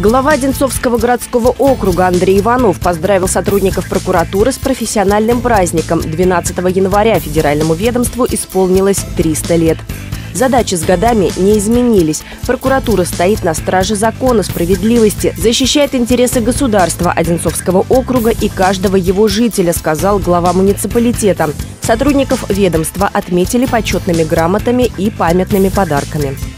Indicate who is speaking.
Speaker 1: Глава Одинцовского городского округа Андрей Иванов поздравил сотрудников прокуратуры с профессиональным праздником. 12 января федеральному ведомству исполнилось 300 лет. Задачи с годами не изменились. Прокуратура стоит на страже закона, справедливости, защищает интересы государства, Одинцовского округа и каждого его жителя, сказал глава муниципалитета. Сотрудников ведомства отметили почетными грамотами и памятными подарками.